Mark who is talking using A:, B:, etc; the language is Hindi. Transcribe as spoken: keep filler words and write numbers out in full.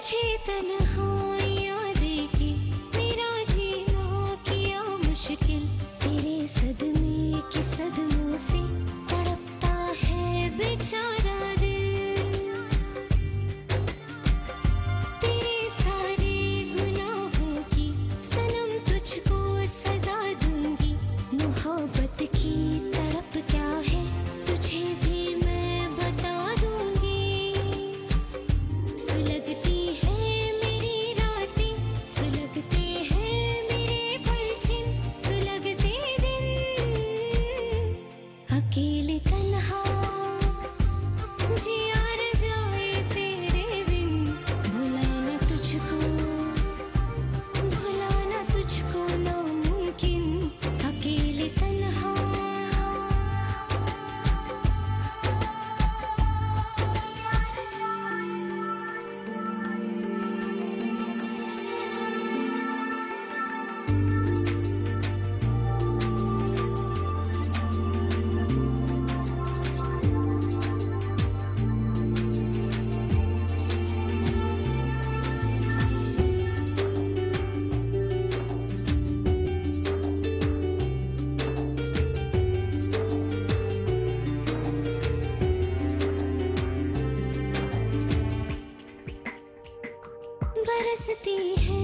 A: तुझे तन्हाइयाँ देके मेरा जीना किया मुश्किल, तेरे सदमे के सदमों से तड़पता है बेचारा दिल। तेरे सारे गुनाहों की सनम तुझको सजा दूंगी, मोहब्बत की तड़प क्या है तुझे भी मैं बता दूंगी। सुलगती है मेरी रातें, सुलगते हैं मेरे पलछिन, सुलगते दिन अकेले तन्हा जिया न जाए तेरे बिन। भुलाना तुझको, भुलाना तुझको नामुमकिन, अकेले तन्हा। बरसती है